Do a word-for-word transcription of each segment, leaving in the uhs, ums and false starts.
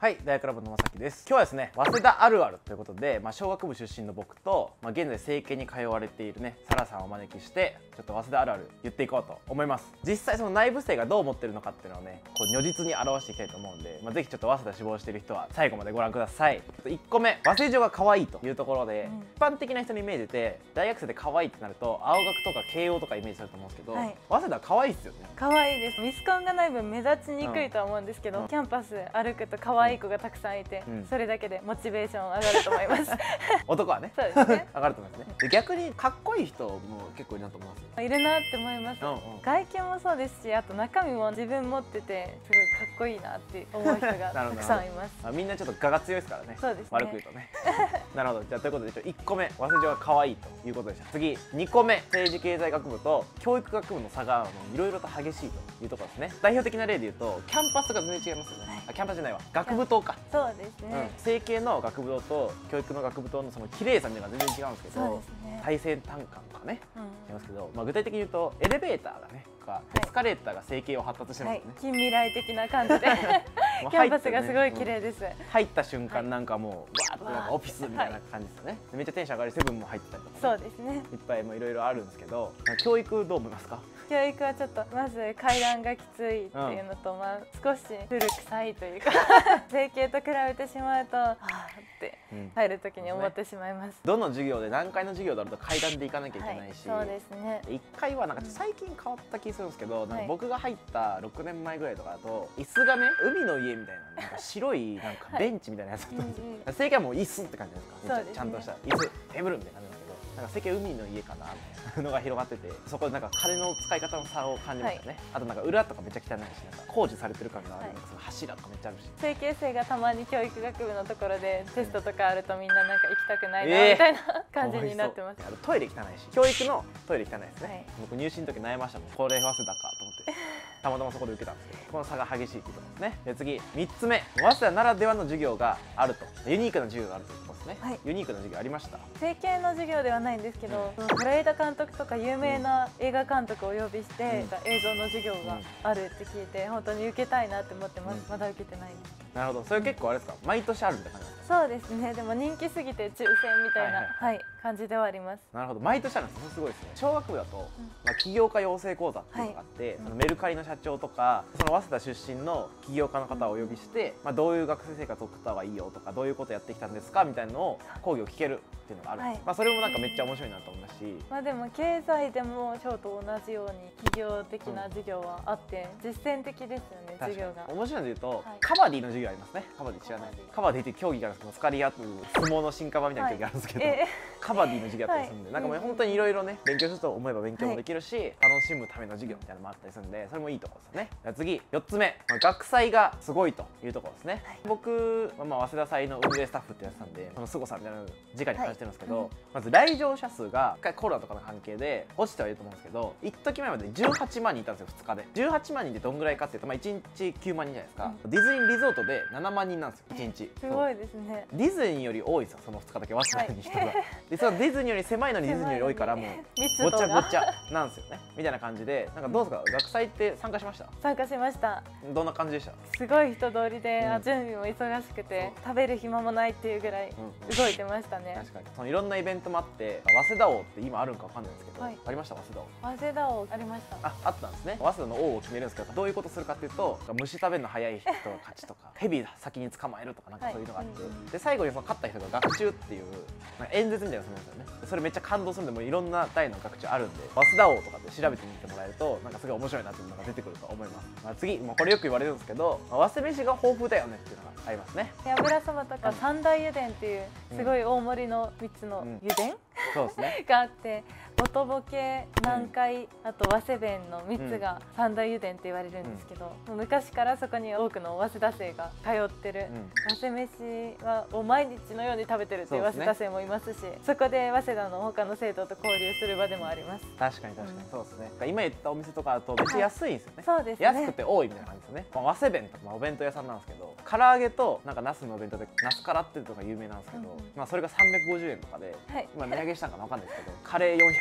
はい、大学ラボのまさきです。今日はですね、早稲田あるあるということで、まあ、小学部出身の僕と、まあ、現在成蹊に通われているね、サラさんをお招きして、ちょっと早稲田あるある言っていこうと思います。実際その内部生がどう思ってるのかっていうのをね、こう如実に表していきたいと思うんで、まあ、ぜひちょっと早稲田志望している人は最後までご覧ください。いっこめ、早稲女が可愛いというところで、うん、一般的な人のイメージで、大学生で可愛いってなると、青学とか慶応とかイメージされると思うんですけど、はい、早稲田可愛いっすよね。 可愛いです。ミスコンがない分目立ちにくいとは思うんですけど、うん、キャンパス歩くと可愛い子がたくさんいて、うん、それだけでモチベーション上がると思います男はね、そうですね上がると思いますね。で逆にかっこいい人も結構いるなと思います。 いるなって思います。うん、うん、外見もそうですし、あと中身も自分持っててすごいかっこいいなって思う人がたくさんいます。 あ、みんなちょっと我が強いですからね。そうですね、悪く言うとねなるほど。じゃあということでいっこめ、早稲女が可愛いということでした。次にこめ、政治経済学部と教育学部の差がいろいろと激しいというところですね。代表的な例で言うとキャンパスが全然違いますよね。はい、あ、キャンパスじゃないわ、学部棟か。 そうですね、うん、 成蹊の学部棟と教育の学部棟のその綺麗さみたいなのが全然違うんですけど、ね、体制単価とかね、うん、違いますけど、まあ、具体的に言うとエレベーターがねとかエスカレーターが成蹊を発達してますよね、はい、 近未来的な感じでキャンパスがすごい綺麗です。 ね、うん、入った瞬間なんかもうわーっとなんかオフィスみたいな感じですよね、はい、めっちゃテンション上がりセブンも入ってたりとか、ね、 そうですね、 いっぱいいろいろあるんですけど、教育どう思いますか？ 教育はちょっとまず階段がきついっていうのと、うん、まあ少し古臭いというか成蹊と比べてしまうとはあって入る時に思ってしまいます。うん、ね、 どの授業で何階の授業だろうと階段で行かなきゃいけないし、 はい、そうですね。 いっかいはなんか最近変わった気するんですけど、うん、なんか僕が入ったろくねんまえぐらいとかだと椅子がね、海の家みたいななんか白いなんかベンチみたいなやつだったんですよ。はい、成蹊はもう椅子って感じですか。ね、ちゃんとした椅子テーブルみたいな感じなんですけど、なんか成蹊海の家かなみたいなのが広がってて、そこでなんか金の使い方の差を感じましたね。はい、あとなんか裏とかめっちゃ汚いし、なんか工事されてる感がある、はい、なんかその柱とかめっちゃあるし。 成蹊生がたまに教育学部のところでテストとかあるとみんななんか行きたくないなみたいな、えー、感じになってます。 あのトイレ汚いし、教育のトイレ汚いですね。はい、僕入試の時悩みましたもん。これ早稲田かと思ってたまたまそこで受けたんですけど、この差が激しいっていうところですね。で次みっつめ、早稲田ならではの授業があると、ユニークな授業があるというところですね。はい、ユニークな授業ありました？ 成蹊の授業ではないんですけど、是枝監督とか有名な映画監督をお呼びして、うん、映像の授業があるって聞いて本当に受けたいなって思ってます。うん、まだ受けてないです。 なるほど、それ結構あれですか、毎年あるみたいな感じですか？そうですね。でも人気すぎて抽選みたいな、はい、感じではあります。 なるほど、毎年あるんですね。すごいですね。小学部だと、うん、まあ起業家養成講座っていうのがあって、はい、そのメルカリの社長とかその早稲田出身の起業家の方をお呼びして、まあどういう学生生活を送った方がいいよとか、どういうことやってきたんですかみたいなのを講義を聞けるっていうのがあるんです。はい、まあそれもなんかめっちゃ面白いなと思いますし、 まあでも経済でもショーと同じように企業的な授業はあって、うん、実践的ですよね、授業が。面白いので言うと、はい、カバディの授業ありますね。カバディ知らない？カバディっていう競技があるんですけど、スカリアという相撲の進化版みたいな競技があるんですけど、はい、えー、カバディの授業あったりするんで、はい、なんかもう本当にいろいろね勉強すると思えば勉強もできるし、はい、楽しむための授業みたいなのもあったりするんで、それもいいところですよね。次よっつめ、学祭がすごいというところですね。はい、僕、まあ、早稲田祭の運営スタッフってやってたんで、その凄さみたいなのを直に感じてるんですけど、はい、まず来場者数が一回コロナとかの関係で落ちてはいると思うんですけど、一時前までじゅうはちまんにんいたんですよ、ふつかで。じゅうはちまんにんってどんぐらいかっていうと、まあ、いちにちきゅうまんにんじゃないですか。うん、ディズニーリゾートでななまんにんなんですよ、いちにち。 すごいですね。 ディズニーより多いですよ、そのふつかだけ早稲田に人が。はい、でそのディズニーより狭いのにディズニーより多いから、もうごちゃごちゃなんですよねみたいな感じで、なんかどうですか、学祭って参加しました？ 参加しました。 どんな感じでした？ すごい人通りで、うん、準備も忙しくて食べる暇もないっていうぐらい動いてましたね。 確かにそのいろんなイベントもあって、早稲田王って今あるんかわかんないんですけど、はい、ありました？早稲田王。 早稲田王ありました。 あ、あったんですね。早稲田の王を決めるんですけど、どういうことするかっていうと、虫食べるの早い人が勝ちとかヘビ先に捕まえるとか、なんかそういうのがあって、はい、で最後にその勝った人が学習っていうなんか演説みたいなのするんですよね。それめっちゃ感動するんで、もういろんな代の学習あるんで、早稲田王とかで調べてみてもらえるとなんかすごい面白いなっていうのが出てくると思います。まあ、次、もうこれよく言われるんですけど、早稲飯が豊富だよねっていうのがありますね。 油そばとか三大油田っていうすごい大盛りのみっつの油田、うん、 そうですねがあって、元ボケ、南海、あと早稲弁のみっつが三大油田って言われるんですけど、うん、昔からそこに多くの早稲田生が通ってる、うん、早稲飯はを毎日のように食べてるっていう早稲田生もいますし、 そ, す、ね、そこで早稲田の他の生徒と交流する場でもあります。 確かに確かに、うん、そうですね。今言ったお店とかだとめっちゃ安いんですよね。 そうですね、 安くて多いみたいな感じですよね。まあ、早稲弁とか、まあ、お弁当屋さんなんですけど、唐揚げとなんかナスのお弁当でナスカラっていうのが有名なんですけど、うん、まあそれがさんびゃくごじゅうえんとかで、はい、今値上げしたんかな分かんないですけど、カレーよんひゃ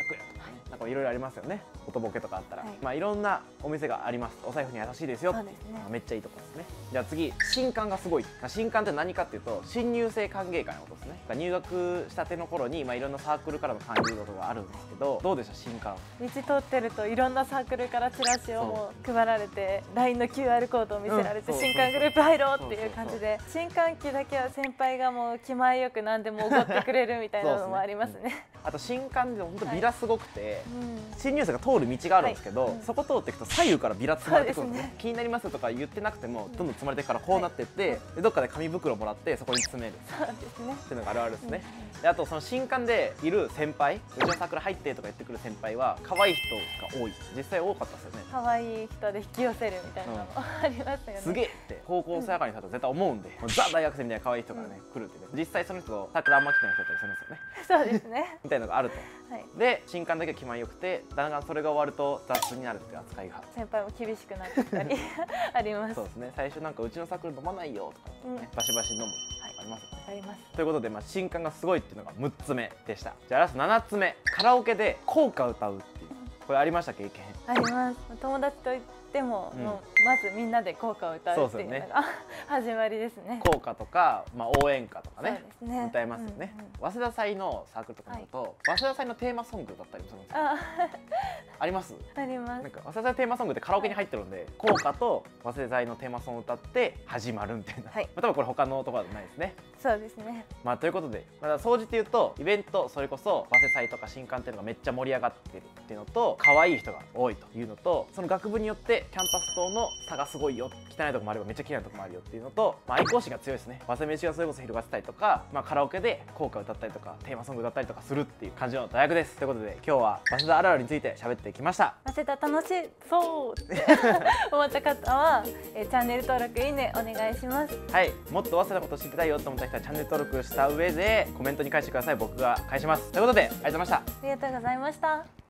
ひゃくえんとかね、なんかいろいろありますよね。音ボケとかあったら、はい、まあいろんなお店があります。お財布に優しいですよっていう、そうですね、めっちゃいいところですね。じゃあ次、新歓がすごい。新歓って何かっていうと、新入生歓迎会のことですね。入学したての頃に、まあいろんなサークルからの勧誘とかがあるんですけど、どうでした新歓？ 道通ってるといろんなサークルからチラシをもう配られて、ライン の キューアール コードを見せられて、うん、新歓グループ入ろうっていう感じで、新歓期だけは先輩がもう気前よく何でもおごってくれるみたいなのもありますね。 あと新歓で本当ビラすごくて、はい、うん、新入生が通る道があるんですけど、はい、うん、そこ通っていくと左右からビラ積まれてくるんですね。気になりますとか言ってなくてもどんどん積まれてからこうなってって、はい、でどっかで紙袋もらってそこに詰める、 そうですね、 っていうのがあるあるですね。うん、であとその新歓でいる先輩、うちのサークル入ってとか言ってくる先輩は可愛い人が多い。実際多かったですよね。 可愛い人で引き寄せるみたいなのも、うん、ありますよね。 すげえって高校生上がりの人だと絶対思うんで、うん、ザ大学生みたいな可愛い人がね、うん、来るってね、実際その人とサークルあんま来てない人だったりするんですよね。 そうですねみたいなのがあると。はい、で新歓だけ気前よくて、だんだんそれが終わると雑になるっていう扱いが、 先輩も厳しくなってきたりあります。 そうですね。最初なんかうちのサークル飲まないよとか、ね、うん、バシバシ飲む、はい、ありますよね。 あります。 ということで、まあ、新歓がすごいっていうのがむっつめでした。じゃあラストななつめ、カラオケで校歌歌うっていう、これありました経験？ あります。友達とでも、うん、もうまずみんなで校歌を歌うっていうのが、ね、始まりですね。 校歌とか、まあ、応援歌とかね、ね、歌いますよね。うんうん、早稲田祭のサークルとかだと、はい、早稲田祭のテーマソング歌ったりもするんですよ。あ, ありますあります。 なんか早稲田祭テーマソングってカラオケに入ってるんで、校歌と早稲田祭のテーマソングを歌って始まるみたいな、はい、まあ多分これ他のところはないですね。 そうですね。 まあということで、まあ、総じて言うとイベント、それこそ早稲田祭とか新歓っていうのがめっちゃ盛り上がってるっていうのと、可愛い人が多いというのと、その学部によってキャンパス等の差がすごいよ、汚いとこもあればめっちゃ綺麗なとこもあるよっていうのと、まあ、愛好心が強いですね。早稲飯がそれこそ広がってたりとか、まあ、カラオケで校歌歌ったりとかテーマソング歌ったりとかするっていう感じの大学です。ということで今日は早稲田あるあるについて喋ってきました。 早稲田楽しそうって思った方はえチャンネル登録、いいねお願いします。 はい、もっと早稲田のこと知りたいよと思った人はチャンネル登録した上でコメントに返してください。僕が返します。ということでありがとうございました。 ありがとうございました。